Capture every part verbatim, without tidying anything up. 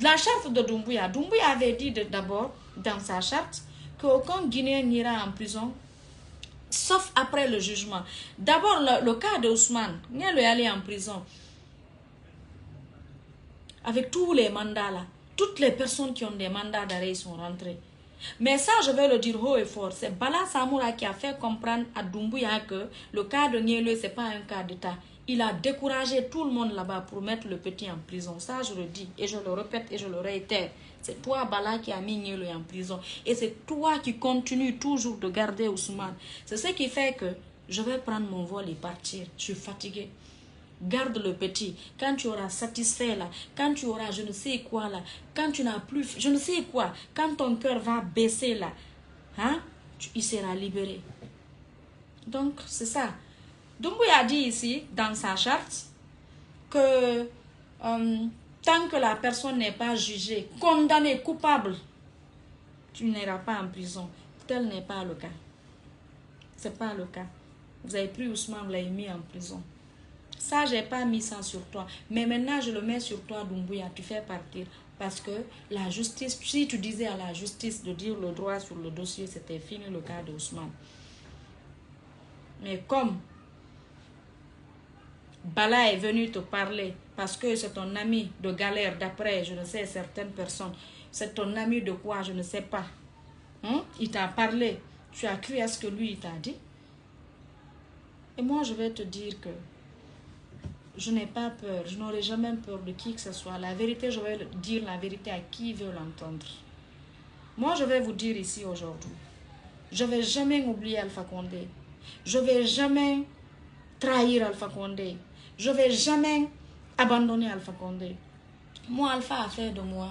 La charte de Doumbouya, Doumbouya avait dit d'abord dans sa charte qu'aucun Guinéen n'ira en prison sauf après le jugement. D'abord, le, le cas de Ousmane, il est allé en prison avec tous les mandats là. Toutes les personnes qui ont des mandats d'arrêt sont rentrées. Mais ça, je vais le dire haut et fort. C'est Bala Samoura qui a fait comprendre à Doumbouya que le cas de Nielue, ce n'est pas un cas d'État. Il a découragé tout le monde là-bas pour mettre le petit en prison. Ça, je le dis et je le répète et je le réitère. C'est toi, Bala, qui a mis Nielue en prison. Et c'est toi qui continues toujours de garder Ousmane. C'est ce qui fait que je vais prendre mon vol et partir. Je suis fatiguée. Garde le petit. Quand tu auras satisfait là, quand tu auras je ne sais quoi là, quand tu n'as plus je ne sais quoi, quand ton cœur va baisser là, hein, tu, il sera libéré. Donc, c'est ça. Doumbouya a dit ici, dans sa charte, que euh, tant que la personne n'est pas jugée, condamnée, coupable, tu n'iras pas en prison. Tel n'est pas le cas. Ce n'est pas le cas. Vous avez pris Ousmane, vous l'avez mis en prison. Ça, je n'ai pas mis ça sur toi. Mais maintenant, je le mets sur toi, Doumbouya. Tu fais partir. Parce que la justice, si tu disais à la justice de dire le droit sur le dossier, c'était fini le cas d'Ousmane. Mais comme Bala est venu te parler, parce que c'est ton ami de galère, d'après, je ne sais, certaines personnes, c'est ton ami de quoi, je ne sais pas. Hein? Il t'a parlé. Tu as cru à ce que lui, il t'a dit. Et moi, je vais te dire que je n'ai pas peur, je n'aurai jamais peur de qui que ce soit. La vérité, je vais dire la vérité à qui veut l'entendre. Moi, je vais vous dire ici aujourd'hui, je ne vais jamais oublier Alpha Condé. Je ne vais jamais trahir Alpha Condé. Je ne vais jamais abandonner Alpha Condé. Moi, Alpha a fait de moi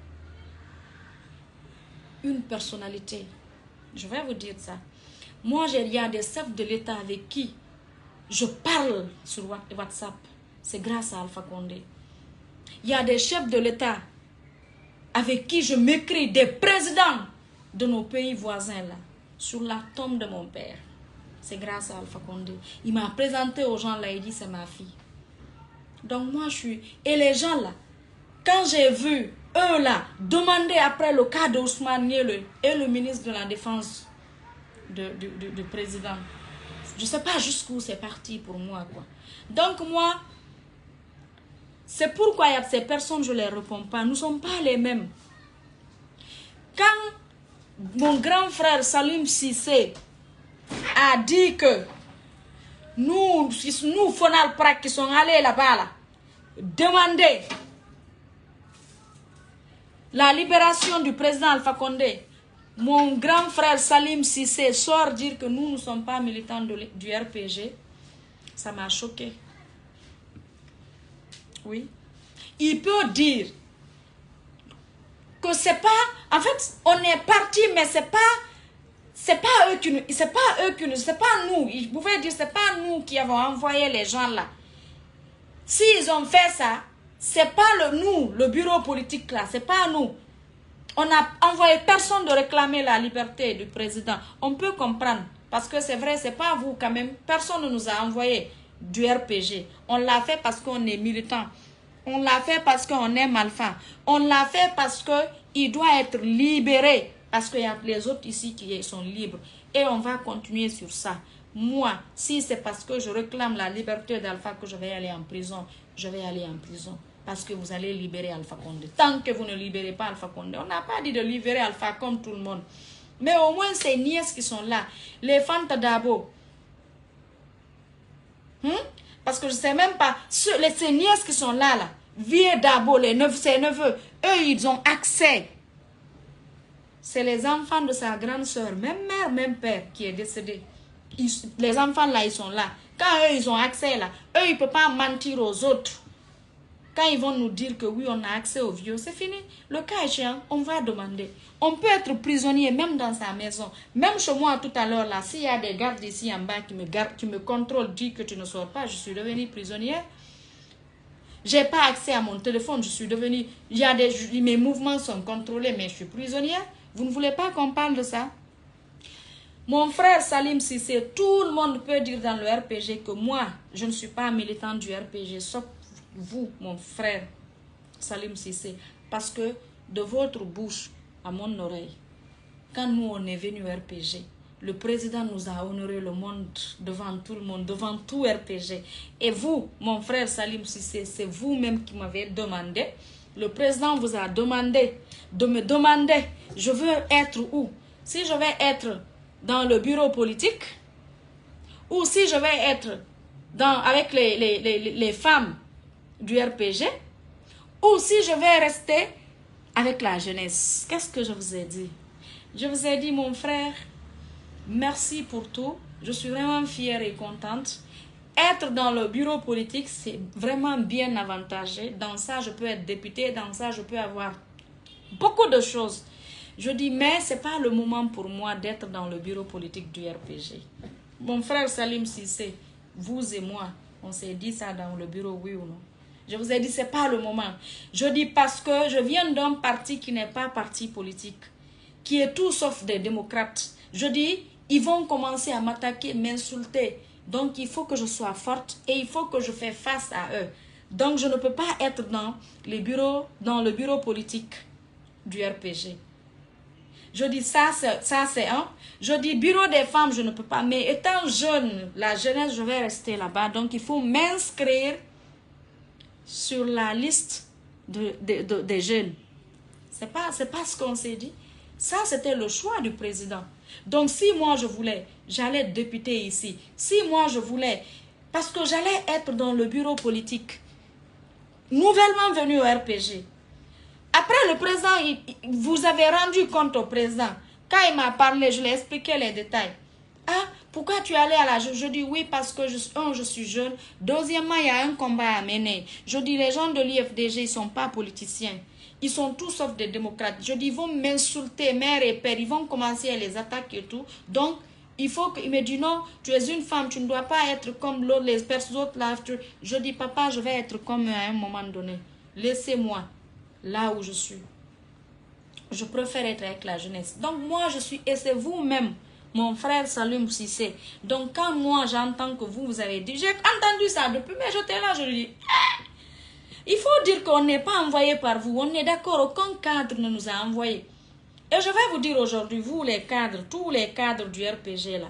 une personnalité. Je vais vous dire ça. Moi, il y a des chefs de l'État avec qui je parle sur WhatsApp. C'est grâce à Alpha Condé. Il y a des chefs de l'État avec qui je m'écris, des présidents de nos pays voisins là, sur la tombe de mon père. C'est grâce à Alpha Condé. Il m'a présenté aux gens là, il dit c'est ma fille. Donc moi je suis... Et les gens là, quand j'ai vu eux là, demander après le cas d'Ousmane Nielue et le ministre de la Défense du de, de, de président, je ne sais pas jusqu'où c'est parti pour moi quoi. Donc moi, c'est pourquoi il y a ces personnes, je ne les réponds pas. Nous ne sommes pas les mêmes. Quand mon grand frère Salim Cissé a dit que nous, nous Fonal Prak qui sont allés là-bas, là, demander la libération du président Alpha Condé, mon grand frère Salim Cissé sort dire que nous ne sommes pas militants de, du R P G. Ça m'a choqué. Oui. Il peut dire que c'est pas... En fait, on est parti, mais c'est pas... C'est pas eux qui nous... C'est pas eux qui nous... C'est pas nous. Ils pouvaient dire c'est pas nous qui avons envoyé les gens là. S'ils ont fait ça, c'est pas le nous, le bureau politique là. C'est pas nous. On n'a envoyé personne de réclamer la liberté du président. On peut comprendre. Parce que c'est vrai, c'est pas vous quand même. Personne ne nous a envoyé du R P G. On l'a fait parce qu'on est militant. On l'a fait parce qu'on aime Alpha. On l'a fait parce qu'il doit être libéré. Parce qu'il y a les autres ici qui sont libres. Et on va continuer sur ça. Moi, si c'est parce que je réclame la liberté d'Alpha que je vais aller en prison, je vais aller en prison. Parce que vous allez libérer Alpha Condé. Tant que vous ne libérez pas Alpha Condé, on n'a pas dit de libérer Alpha comme tout le monde. Mais au moins ces nièces qui sont là, les Fanta Dabo. Hmm? Parce que je ne sais même pas, ceux, les, ces nièces qui sont là, là, Vieux Dabo, les neuf, ses neveux, eux, ils ont accès. C'est les enfants de sa grande soeur, même mère, même père, qui est décédé. Ils, les enfants là, ils sont là. Quand eux, ils ont accès là, eux, ils ne peuvent pas mentir aux autres. Quand ils vont nous dire que oui, on a accès aux vieux, c'est fini. Le cas échéant, on va demander. On peut être prisonnier même dans sa maison. Même chez moi tout à l'heure là, s'il y a des gardes ici en bas qui me, gardent, qui me contrôlent, disent que tu ne sors pas, je suis devenue prisonnière. Je n'ai pas accès à mon téléphone, je suis devenue... Il y a des, mes mouvements sont contrôlés, mais je suis prisonnière. Vous ne voulez pas qu'on parle de ça? Mon frère Salim Cissé, tout le monde peut dire dans le R P G que moi, je ne suis pas militant du R P G, sauf vous, mon frère Salim Cissé. Parce que de votre bouche à mon oreille, quand nous on est venu au R P G, le président nous a honoré le monde devant tout le monde, devant tout R P G. Et vous, mon frère Salim Cissé, c'est vous-même qui m'avez demandé. Le président vous a demandé de me demander, je veux être où? Si je vais être dans le bureau politique, ou si je vais être dans, avec les, les, les, les femmes du R P G, ou si je vais rester avec la jeunesse. Qu'est-ce que je vous ai dit? Je vous ai dit, mon frère, merci pour tout. Je suis vraiment fière et contente. Être dans le bureau politique, c'est vraiment bien avantagé. Dans ça, je peux être député. Dans ça, je peux avoir beaucoup de choses. Je dis, mais ce n'est pas le moment pour moi d'être dans le bureau politique du R P G. Mon frère Salim Cissé, vous et moi, on s'est dit ça dans le bureau, oui ou non? Je vous ai dit, ce n'est pas le moment. Je dis parce que je viens d'un parti qui n'est pas parti politique, qui est tout sauf des démocrates. Je dis, ils vont commencer à m'attaquer, m'insulter. Donc, il faut que je sois forte et il faut que je fasse face à eux. Donc, je ne peux pas être dans, les bureaux, dans le bureau politique du R P G. Je dis, ça, c'est un. Je dis, bureau des femmes, je ne peux pas. Mais étant jeune, la jeunesse, je vais rester là-bas. Donc, il faut m'inscrire sur la liste de, de, de, des jeunes. Ce n'est pas, c'est pas ce qu'on s'est dit. Ça, c'était le choix du président. Donc, si moi, je voulais, j'allais être député ici. Si moi, je voulais, parce que j'allais être dans le bureau politique, nouvellement venu au R P G. Après, le président, il, il, vous avez rendu compte au président. Quand il m'a parlé, je lui ai expliqué les détails. Ah, pourquoi tu es allé à la... Je, je dis oui parce que, je, un, je suis jeune. Deuxièmement, il y a un combat à mener. Je dis, les gens de l'I F D G, ils ne sont pas politiciens. Ils sont tous sauf des démocrates. Je dis, ils vont m'insulter, mère et père. Ils vont commencer à les attaquer et tout. Donc, il faut qu'il me dise, non, tu es une femme, tu ne dois pas être comme l'autre, les personnes autres là. Je dis, papa, je vais être comme à un moment donné. Laissez-moi là où je suis. Je préfère être avec la jeunesse. Donc, moi, je suis, et c'est vous-même, mon frère Salim Cissé. Donc, quand moi, j'entends que vous, vous avez dit, j'ai entendu ça depuis, mais j'étais là, je lui dis, ah! Il faut dire qu'on n'est pas envoyé par vous. On est d'accord, aucun cadre ne nous a envoyés. Et je vais vous dire aujourd'hui, vous les cadres, tous les cadres du R P G là,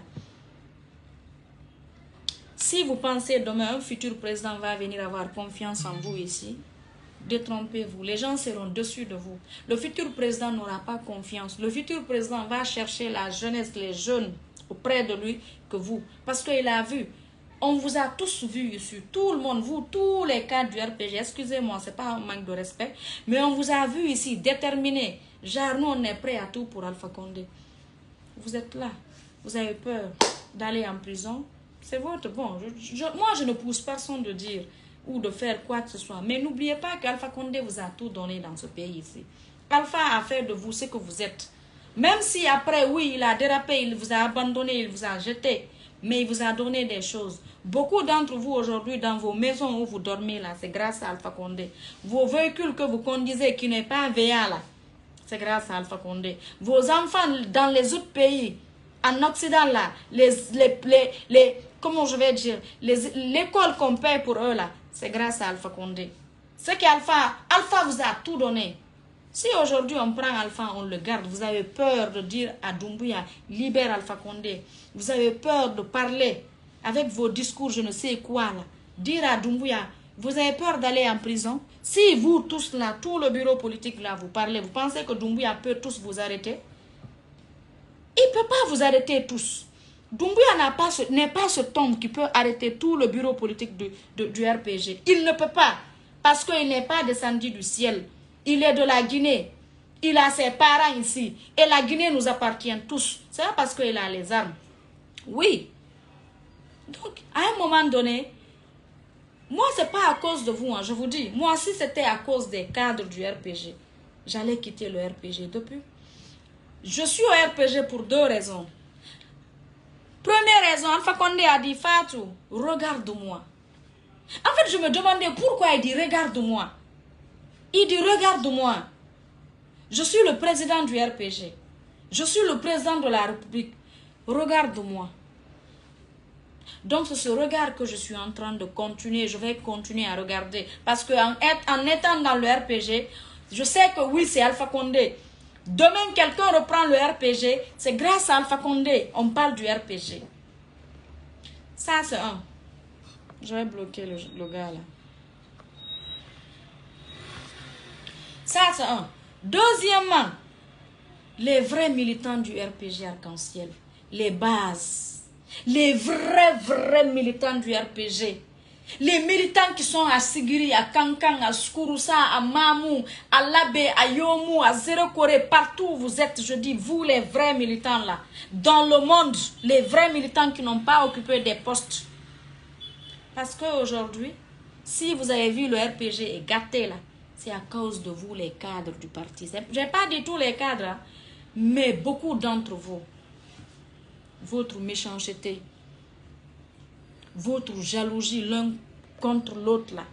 si vous pensez demain un futur président va venir avoir confiance en vous ici, détrompez-vous. Les gens seront dessus de vous. Le futur président n'aura pas confiance. Le futur président va chercher la jeunesse, les jeunes auprès de lui que vous. Parce qu'il a vu. On vous a tous vu ici, tout le monde, vous, tous les cadres du R P G, excusez-moi, ce n'est pas un manque de respect, mais on vous a vu ici, déterminés. Genre, nous, on est prêts à tout pour Alpha Condé. Vous êtes là, vous avez peur d'aller en prison. C'est votre bon. Je, je, moi, je ne pousse personne de dire ou de faire quoi que ce soit. Mais n'oubliez pas qu'Alpha Condé vous a tout donné dans ce pays ici. Alpha a fait de vous ce que vous êtes. Même si après, oui, il a dérapé, il vous a abandonné, il vous a jeté. Mais il vous a donné des choses. Beaucoup d'entre vous aujourd'hui, dans vos maisons où vous dormez là, c'est grâce à Alpha Condé. Vos véhicules que vous conduisez qui n'est pas V A là, c'est grâce à Alpha Condé. Vos enfants dans les autres pays, en Occident là, les, les, les, les comment je vais dire, l'école qu'on paye pour eux là, c'est grâce à Alpha Condé. C'est qu'Alpha, Alpha vous a tout donné. Si aujourd'hui on prend Alpha, on le garde, vous avez peur de dire à Doumbouya, libère Alpha Condé. Vous avez peur de parler avec vos discours, je ne sais quoi là. Dire à Doumbouya, vous avez peur d'aller en prison. Si vous tous là, tout le bureau politique là, vous parlez, vous pensez que Doumbouya peut tous vous arrêter? Il ne peut pas vous arrêter tous. Doumbouya n'est pas, ce, pas cet homme qui peut arrêter tout le bureau politique de, de, du R P G. Il ne peut pas, parce qu'il n'est pas descendu du ciel. Il est de la Guinée. Il a ses parents ici. Et la Guinée nous appartient tous. C'est pas parce qu'il a les armes. Oui. Donc, à un moment donné, moi, ce n'est pas à cause de vous, hein, je vous dis. Moi, si c'était à cause des cadres du R P G, j'allais quitter le R P G depuis. Je suis au R P G pour deux raisons. Première raison, Alpha Condé a dit, Fatou, regarde-moi. En fait, je me demandais pourquoi il dit, regarde-moi. Il dit, regarde-moi. Je suis le président du R P G. Je suis le président de la République. Regarde-moi. Donc, c'est ce regard que je suis en train de continuer. Je vais continuer à regarder. Parce qu'en en étant dans le R P G, Je sais que oui, c'est Alpha Condé. Demain, quelqu'un reprend le R P G. C'est grâce à Alpha Condé. On parle du R P G. Ça, c'est un. Je vais bloquer le, le gars là. Ça, c'est un. Deuxièmement, les vrais militants du R P G Arc-en-Ciel. Les bases. Les vrais, vrais militants du R P G. Les militants qui sont à Sigiri, à Kankan, à Skouroussa, à Mamou, à Labé, à Yomou, à Zéro-Corée, partout où vous êtes, je dis, vous les vrais militants là, dans le monde, les vrais militants qui n'ont pas occupé des postes. Parce qu'aujourd'hui, si vous avez vu le R P G est gâté là, c'est à cause de vous les cadres du parti. Je n'ai pas dit tous les cadres, hein, mais beaucoup d'entre vous, votre méchanceté, votre jalousie l'un contre l'autre là.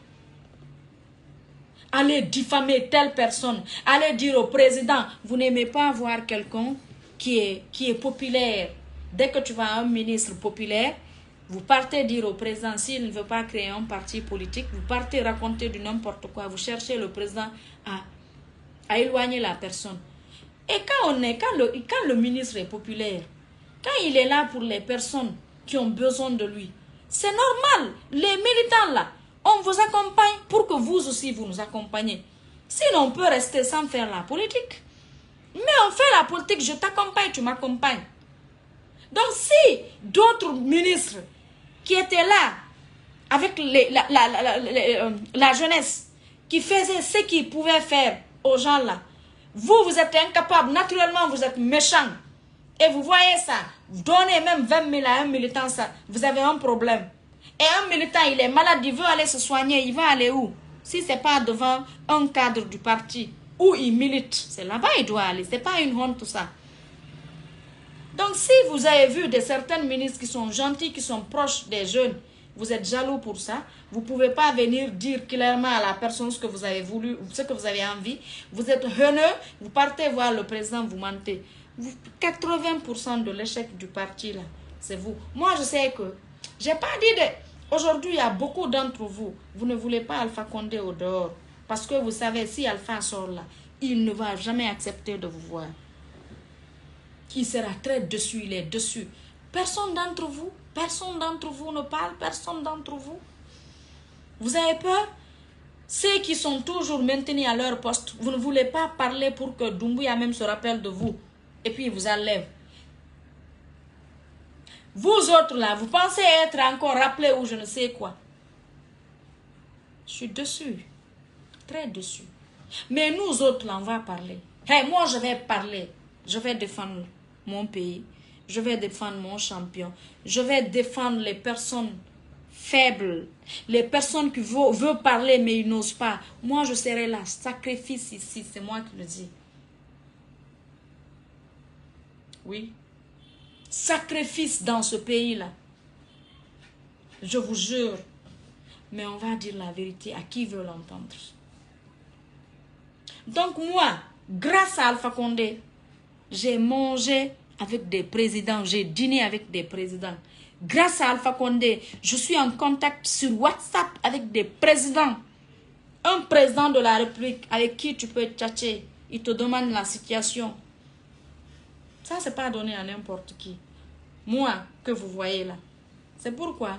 Allez diffamer telle personne. Allez dire au président, vous n'aimez pas voir quelqu'un qui est, qui est populaire. Dès que tu vas à un ministre populaire, vous partez dire au président, s'il ne veut pas créer un parti politique, vous partez raconter du n'importe quoi. Vous cherchez le président à, à éloigner la personne. Et quand, on est, quand, le, quand le ministre est populaire, quand il est là pour les personnes qui ont besoin de lui, c'est normal, les militants là, on vous accompagne pour que vous aussi vous nous accompagnez. Sinon on peut rester sans faire la politique. Mais on fait la politique, je t'accompagne, tu m'accompagnes. Donc si d'autres ministres qui étaient là, avec les, la, la, la, la, la, la jeunesse, qui faisaient ce qu'ils pouvaient faire aux gens là, vous, vous êtes incapables, naturellement vous êtes méchants. Et vous voyez ça, vous donnez même vingt mille à un militant, ça, vous avez un problème. Et un militant, il est malade, il veut aller se soigner, il va aller où? Si ce n'est pas devant un cadre du parti, où il milite, c'est là-bas il doit aller, ce n'est pas une honte tout ça. Donc si vous avez vu des certains ministres qui sont gentils, qui sont proches des jeunes, vous êtes jaloux pour ça, vous ne pouvez pas venir dire clairement à la personne ce que vous avez voulu, ce que vous avez envie, vous êtes haineux, vous partez voir le président, vous mentez. quatre-vingts pour cent de l'échec du parti, là, c'est vous. Moi, je sais que, j'ai pas dit de... Aujourd'hui, il y a beaucoup d'entre vous, vous ne voulez pas Alpha Condé au dehors. Parce que vous savez, si Alpha sort là, il ne va jamais accepter de vous voir. Il sera très dessus, il est dessus. Personne d'entre vous, personne d'entre vous ne parle, personne d'entre vous. Vous avez peur? Ceux qui sont toujours maintenus à leur poste, vous ne voulez pas parler pour que Doumbouya même se rappelle de vous. Et puis il vous enlève. Vous autres là, vous pensez être encore rappelés ou je ne sais quoi. Je suis dessus. Très dessus. Mais nous autres là, on va parler. Hey, moi je vais parler. Je vais défendre mon pays. Je vais défendre mon champion. Je vais défendre les personnes faibles. Les personnes qui veulent, veulent parler mais ils n'osent pas. Moi je serai là. Sacrifice ici. C'est moi qui le dis. Oui. Sacrifice dans ce pays-là. Je vous jure. Mais on va dire la vérité à qui veut l'entendre. Donc moi, grâce à Alpha Condé, j'ai mangé avec des présidents, j'ai dîné avec des présidents. Grâce à Alpha Condé, je suis en contact sur WhatsApp avec des présidents. Un président de la République avec qui tu peux tchatcher, il te demande la situation. Ça, c'est pas donné à n'importe qui. Moi, que vous voyez là. C'est pourquoi,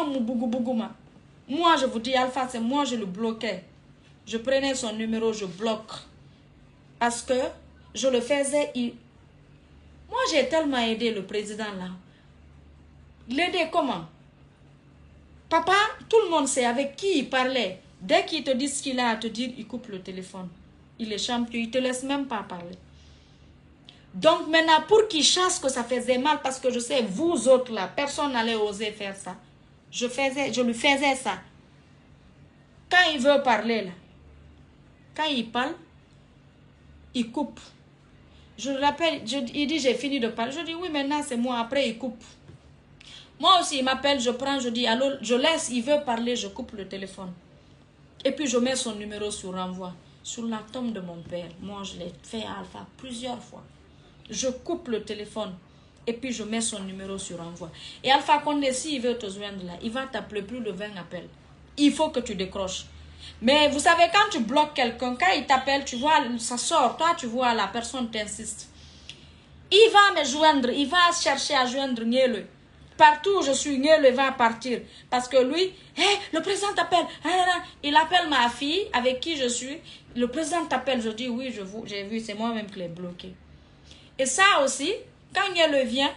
moi, je vous dis, Alpha, c'est moi, je le bloquais. Je prenais son numéro, je bloque. Parce que je le faisais. Il... Moi, j'ai tellement aidé le président là. L'aider comment? Papa, tout le monde sait avec qui il parlait. Dès qu'il te dit ce qu'il a à te dire, il coupe le téléphone. Il est champion, il ne te laisse même pas parler. Donc maintenant, pour qu'il chasse que ça faisait mal, parce que je sais, vous autres là, personne n'allait oser faire ça. Je, faisais, je lui faisais ça. Quand il veut parler là, quand il parle, il coupe. Je le rappelle, je, il dit j'ai fini de parler. Je dis oui, maintenant c'est moi, après il coupe. Moi aussi, il m'appelle, je prends, je dis allô, je laisse, il veut parler, je coupe le téléphone. Et puis je mets son numéro sur renvoi. Sur la tombe de mon père, moi je l'ai fait à Alpha plusieurs fois. Je coupe le téléphone et puis je mets son numéro sur renvoi. Et Alpha Condé, s'il veut te joindre là, il va t'appeler plus de vingt appels. Il faut que tu décroches. Mais vous savez, quand tu bloques quelqu'un, quand il t'appelle, tu vois, ça sort. Toi, tu vois, la personne t'insiste. Il va me joindre, il va chercher à joindre Niele. Partout où je suis, Niele va partir. Parce que lui, hey, le président t'appelle. Il appelle ma fille avec qui je suis. Le président t'appelle. Je dis, oui, je vous, j'ai vu, c'est moi-même qui l'ai bloqué. Et ça aussi, quand Niele vient,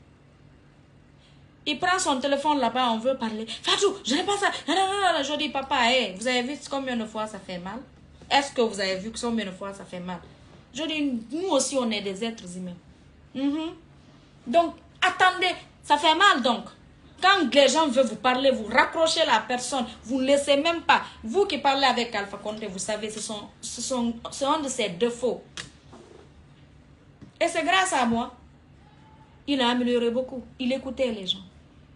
il prend son téléphone là-bas, on veut parler. Fatou, je n'ai pas ça. Non, non, non, je dis, papa, hey, vous avez vu combien de fois ça fait mal? Est-ce que vous avez vu combien de fois ça fait mal? Je dis, nous aussi, on est des êtres humains. Mm-hmm. Donc, attendez, ça fait mal donc. Quand les gens veulent vous parler, vous raccrochez la personne, vous ne laissez même pas. Vous qui parlez avec Alpha Condé, vous savez, ce sont, ce sont, c'est un de ses défauts. Et c'est grâce à moi, il a amélioré beaucoup. Il écoutait les gens.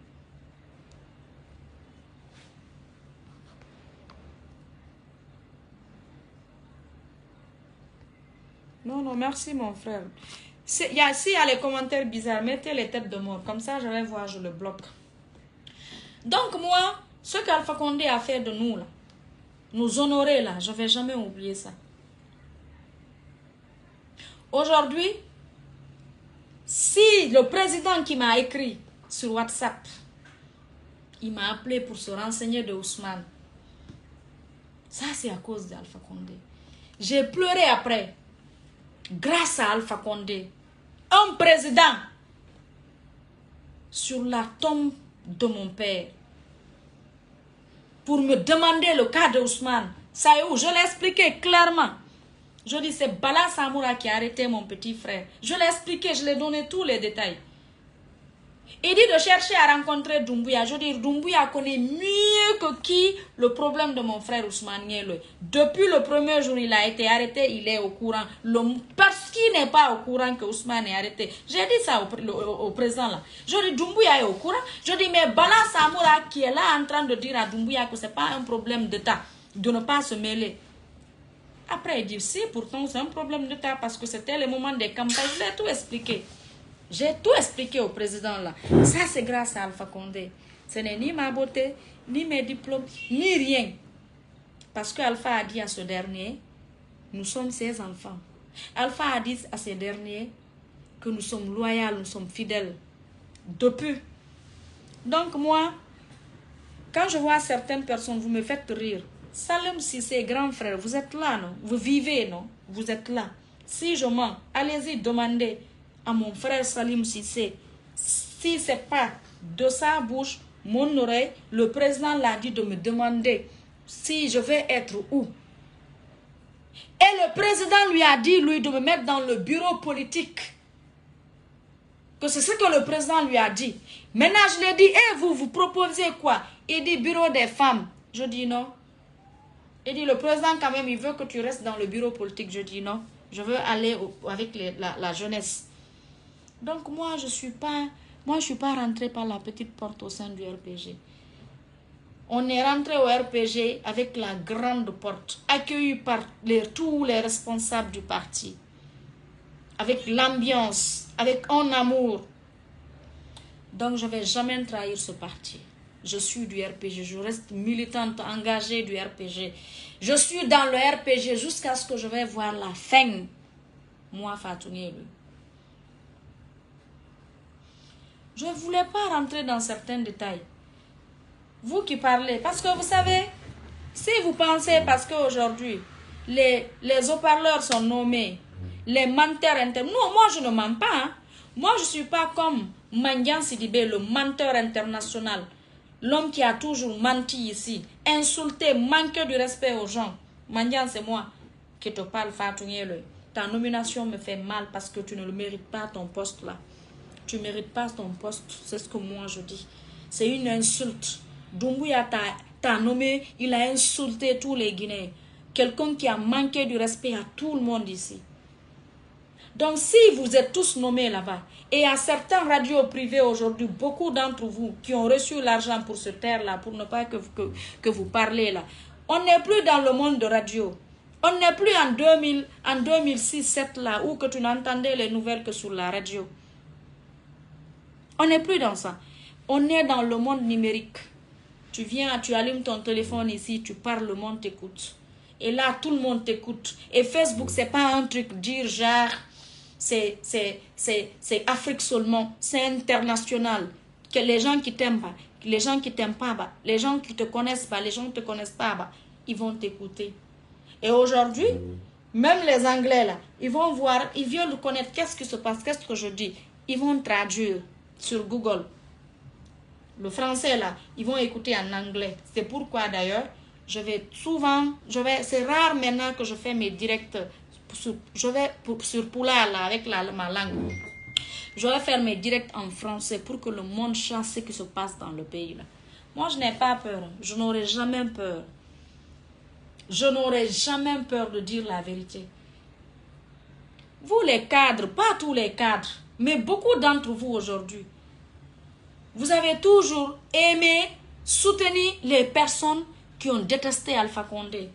Non, non, merci mon frère. S'il y, y a les commentaires bizarres, mettez les têtes de mort. Comme ça, je vais voir, je le bloque. Donc moi, ce qu'Alpha Condé a fait de nous, là, nous honorer là, je ne vais jamais oublier ça. Aujourd'hui, si le président qui m'a écrit sur WhatsApp, il m'a appelé pour se renseigner de Ousmane, ça c'est à cause d'Alpha Condé. J'ai pleuré après. Grâce à Alpha Condé, un président sur la tombe de mon père pour me demander le cas de Ousmane. Ça y est où? Je l'ai expliqué clairement. Je dis c'est Bala Samoura qui a arrêté mon petit frère. Je l'ai expliqué, je l'ai donné tous les détails. Il dit de chercher à rencontrer Doumbouya. Je dis Doumbouya connaît mieux que qui le problème de mon frère Ousmane Niele. Depuis le premier jour il a été arrêté, il est au courant. Le, parce qu'il n'est pas au courant que Ousmane est arrêté. J'ai dit ça au, au, au président là. Je dis Doumbouya est au courant. Je dis mais Bala Samoura qui est là en train de dire à Doumbouya que ce n'est pas un problème d'État de ne pas se mêler. Après il dit si pourtant c'est un problème d'État parce que c'était le moment des campagnes. Je l'ai tout expliqué. J'ai tout expliqué au président là. Ça, c'est grâce à Alpha Condé. Ce n'est ni ma beauté, ni mes diplômes, ni rien. Parce que Alpha a dit à ce dernier, nous sommes ses enfants. Alpha a dit à ce dernier que nous sommes loyaux, nous sommes fidèles. Depuis. Donc moi, quand je vois certaines personnes, vous me faites rire. Salam Sissé, grand frère, vous êtes là, non? Vous vivez, non? Vous êtes là. Si je mens, allez-y, demandez à mon frère Salim Sissé, si ce n'est pas de sa bouche, mon oreille, le président l'a dit de me demander si je vais être où. Et le président lui a dit, lui, de me mettre dans le bureau politique. Que c'est ce que le président lui a dit. Maintenant, je lui ai dit, et vous, vous proposez quoi? Il dit, bureau des femmes. Je dis non. Il dit, le président quand même, il veut que tu restes dans le bureau politique. Je dis non. Je veux aller au, avec les, la, la jeunesse. Donc moi, je ne suis pas, moi, je suis pas rentrée par la petite porte au sein du R P G. On est rentré au R P G avec la grande porte, accueilli par les, tous les responsables du parti. Avec l'ambiance, avec un amour. Donc je ne vais jamais trahir ce parti. Je suis du R P G, je reste militante, engagée du R P G. Je suis dans le R P G jusqu'à ce que je vais voir la fin. Moi, Fatou Niele. Je ne voulais pas rentrer dans certains détails. Vous qui parlez, parce que vous savez, si vous pensez, parce qu'aujourd'hui, les, les haut-parleurs sont nommés, les menteurs internes, non, moi je ne mens pas. Hein. Moi je ne suis pas comme Mandian Sidibé, le menteur international. L'homme qui a toujours menti ici, insulté, manqué du respect aux gens. Mandian, c'est moi qui te parle, Fatou Niele. Ta nomination me fait mal parce que tu ne le mérites pas, ton poste là. Tu ne mérites pas ton poste, c'est ce que moi je dis. C'est une insulte. Doumbouya t'a nommé, il a insulté tous les Guinéens. Quelqu'un qui a manqué du respect à tout le monde ici. Donc si vous êtes tous nommés là-bas, et à certains radios privés aujourd'hui, beaucoup d'entre vous qui ont reçu l'argent pour se taire là, pour ne pas que, que, que vous parlez là, on n'est plus dans le monde de radio. On n'est plus en, deux mille, en deux mille six sept là, où que tu n'entendais les nouvelles que sur la radio. On n'est plus dans ça. On est dans le monde numérique. Tu viens, tu allumes ton téléphone ici, tu parles, le monde t'écoute. Et là, tout le monde t'écoute. Et Facebook, c'est pas un truc dire genre, c'est Afrique seulement, c'est international. Que les gens qui t'aiment pas, les gens qui t'aiment pas, bah, les gens qui te connaissent pas, les gens qui te connaissent pas, bah, ils vont t'écouter. Et aujourd'hui, même les Anglais là, ils vont voir, ils veulent connaître qu'est-ce qui se passe, qu'est-ce que je dis. Ils vont traduire sur Google. Le français là, ils vont écouter en anglais. C'est pourquoi d'ailleurs, je vais souvent, je vais, c'est rare maintenant que je fais mes directs, sur, je vais pour, sur Poula là, avec la, ma langue. Je vais faire mes directs en français pour que le monde sache ce qui se passe dans le pays là. Moi, je n'ai pas peur. Je n'aurai jamais peur. Je n'aurai jamais peur de dire la vérité. Vous les cadres, pas tous les cadres, mais beaucoup d'entre vous aujourd'hui, vous avez toujours aimé soutenir les personnes qui ont détesté Alpha Condé.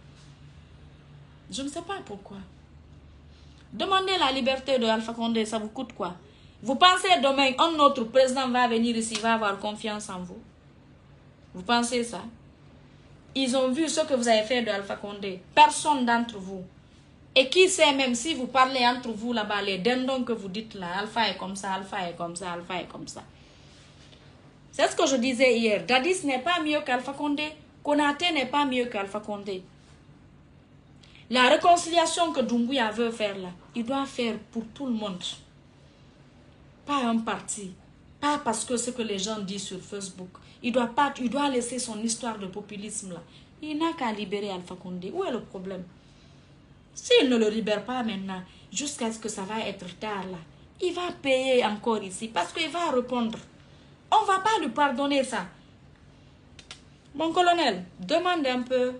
Je ne sais pas pourquoi. Demandez la liberté de Alpha Condé, ça vous coûte quoi? Vous pensez demain, un autre président va venir ici, va avoir confiance en vous? Vous pensez ça? Ils ont vu ce que vous avez fait de Alpha Condé. Personne d'entre vous. Et qui sait même si vous parlez entre vous là-bas, les dindons que vous dites là, Alpha est comme ça, Alpha est comme ça, Alpha est comme ça. C'est ce que je disais hier. Dadis n'est pas mieux qu'Alpha Condé. Konaté n'est pas mieux qu'Alpha Condé. La réconciliation que Doumbouya veut faire là, il doit faire pour tout le monde. Pas un parti. Pas parce que ce que les gens disent sur Facebook. Il doit, pas, il doit laisser son histoire de populisme là. Il n'a qu'à libérer Alpha Condé. Où est le problème? S'il ne le libère pas maintenant, jusqu'à ce que ça va être tard là, il va payer encore ici parce qu'il va répondre. On ne va pas lui pardonner ça. Mon colonel, demande un peu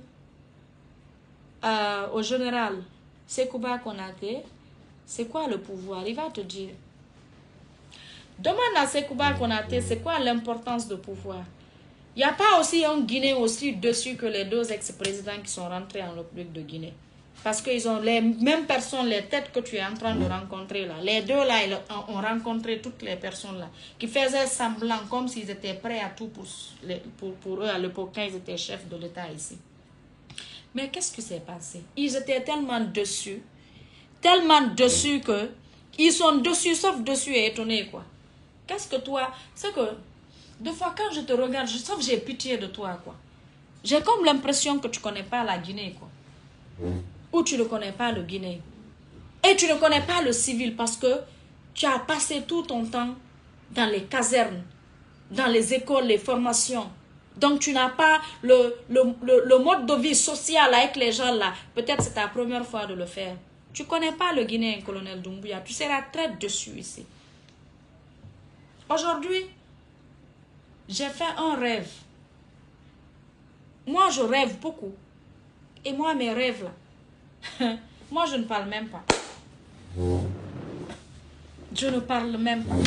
euh, au général Sekouba Konaté, c'est quoi le pouvoir? Il va te dire. Demande à Sekouba Konaté, c'est quoi l'importance de pouvoir? Il n'y a pas aussi un Guinée aussi dessus que les deux ex-présidents qui sont rentrés en République de Guinée. Parce qu'ils ont les mêmes personnes, les têtes que tu es en train de rencontrer là. Les deux là, ils ont rencontré toutes les personnes là, qui faisaient semblant comme s'ils étaient prêts à tout pour, les, pour, pour eux à l'époque quand ils étaient chefs de l'État ici. Mais qu'est-ce qui s'est passé? Ils étaient tellement dessus, tellement dessus que, ils sont dessus, sauf dessus et étonnés quoi. Qu'est-ce que toi, c'est que, deux fois quand je te regarde, je, sauf j'ai pitié de toi quoi. J'ai comme l'impression que tu connais pas la Guinée quoi. Ou tu ne connais pas le Guinée. Et tu ne connais pas le civil parce que tu as passé tout ton temps dans les casernes, dans les écoles, les formations. Donc tu n'as pas le, le, le, le mode de vie social avec les gens là. Peut-être c'est ta première fois de le faire. Tu ne connais pas le Guinéen, colonel Doumbouya. Tu seras très dessus ici. Aujourd'hui, j'ai fait un rêve. Moi, je rêve beaucoup. Et moi, mes rêves là, moi, je ne parle même pas. Je ne parle même pas.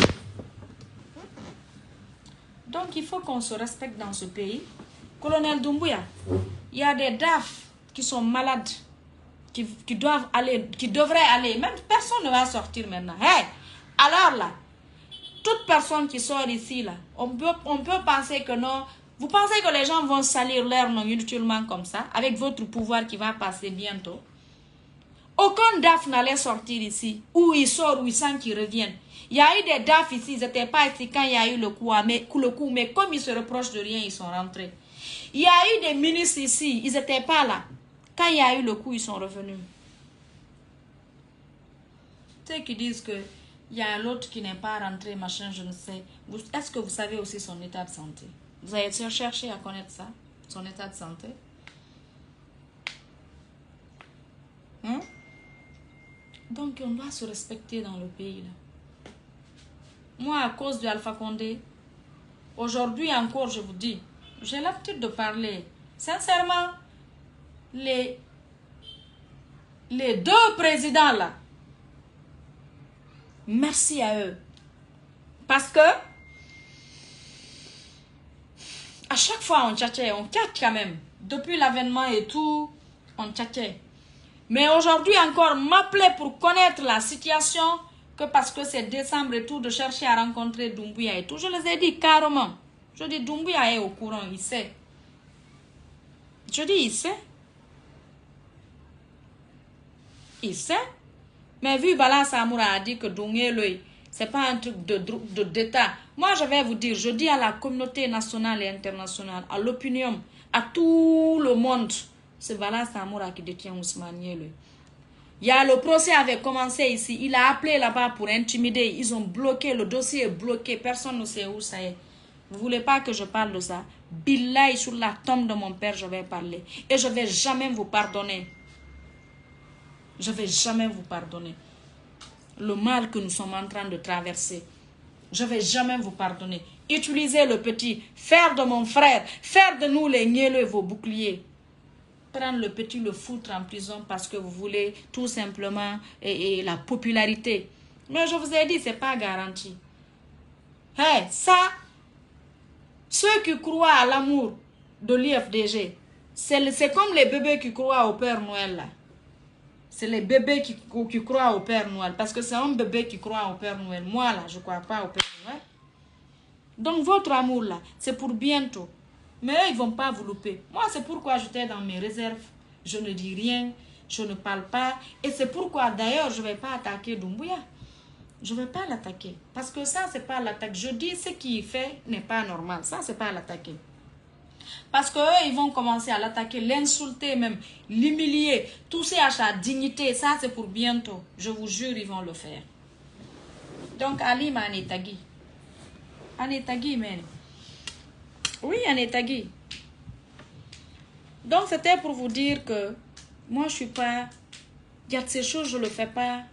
Donc, il faut qu'on se respecte dans ce pays. Colonel Doumbouya, il y a des D A F qui sont malades, qui, qui doivent aller, qui devraient aller. Même personne ne va sortir maintenant. Hey, alors là, toute personne qui sort ici, là, on peut, on peut penser que non. Vous pensez que les gens vont salir l'air non inutilement comme ça, avec votre pouvoir qui va passer bientôt? Aucun D A F n'allait sortir ici, ou il sort, ou il sent qu'il revienne. Il y a eu des D A F ici, ils n'étaient pas ici quand il y a eu le coup, mais, le coup, mais comme ils se reprochent de rien, ils sont rentrés. Il y a eu des ministres ici, ils n'étaient pas là. Quand il y a eu le coup, ils sont revenus. Ceux qui disent que il y a l'autre qui n'est pas rentré, machin, je ne sais. Est-ce que vous savez aussi son état de santé? Vous avez cherché à connaître ça, son état de santé? Hein? Donc, on doit se respecter dans le pays. Là. Moi, à cause de Alpha Condé, aujourd'hui encore, je vous dis, j'ai l'habitude de parler. Sincèrement, les, les deux présidents là, merci à eux. Parce que, à chaque fois, on tchatchait, on tchatche quand même. Depuis l'avènement et tout, on tchatchait. Mais aujourd'hui encore, m'appeler pour connaître la situation, que parce que c'est décembre et tout, de chercher à rencontrer Doumbouya et tout. Je les ai dit carrément. Je dis, Doumbouya est au courant, il sait. Je dis, il sait. Il sait. Mais vu Bala Samoura a dit que Dongé c'est pas un truc de de d'État. Moi, je vais vous dire, je dis à la communauté nationale et internationale, à l'opinion, à tout le monde, c'est Bala Samoura qui détient Ousmane Niéloy. Il y a le procès avait commencé ici. Il a appelé là-bas pour intimider. Ils ont bloqué. Le dossier est bloqué. Personne ne sait où ça est. Vous voulez pas que je parle de ça? Billahi, sur la tombe de mon père, je vais parler. Et je vais jamais vous pardonner. Je vais jamais vous pardonner. Le mal que nous sommes en train de traverser. Je vais jamais vous pardonner. Utilisez le petit. Faire de mon frère. Faire de nous les Niéloy vos boucliers. Prendre le petit, le foutre en prison parce que vous voulez tout simplement et, et la popularité. Mais je vous ai dit, c'est pas garanti. Hey, ça, ceux qui croient à l'amour de l'I F D G, c'est comme les bébés qui croient au Père Noël là. C'est les bébés qui, qui croient au Père Noël. Parce que c'est un bébé qui croit au Père Noël. Moi là, je ne crois pas au Père Noël. Donc votre amour là, c'est pour bientôt. Mais eux, ils ne vont pas vous louper. Moi, c'est pourquoi j'étais dans mes réserves. Je ne dis rien, je ne parle pas. Et c'est pourquoi, d'ailleurs, je ne vais pas attaquer Doumbouya. Je ne vais pas l'attaquer. Parce que ça, ce n'est pas l'attaque. Je dis ce qu'il fait n'est pas normal. Ça, ce n'est pas l'attaquer. Parce qu'eux, ils vont commencer à l'attaquer, l'insulter même, l'humilier, toucher à sa dignité. Ça, c'est pour bientôt. Je vous jure, ils vont le faire. Donc, Ali m'a Anetagi. Anetagi, même. Oui, Anetagi. Donc, c'était pour vous dire que moi, je suis pas... Il y a de ces choses, je ne le fais pas.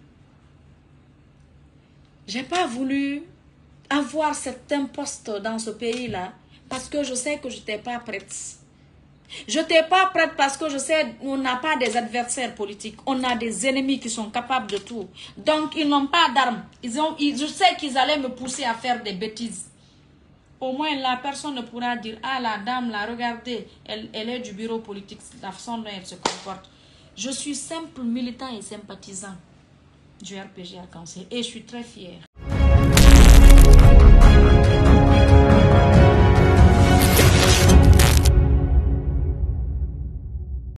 J'ai pas voulu avoir cet imposte dans ce pays-là parce que je sais que je n'étais pas prête. Je n'étais pas prête parce que je sais qu'on n'a pas des adversaires politiques. On a des ennemis qui sont capables de tout. Donc, ils n'ont pas d'armes. Ils ont, ils, je sais qu'ils allaient me pousser à faire des bêtises. Au moins, la personne ne pourra dire, ah, la dame, là, regardez, elle, elle est du bureau politique, la façon dont elle se comporte. Je suis simple militant et sympathisant du R P G Arc-en-Ciel et je suis très fière.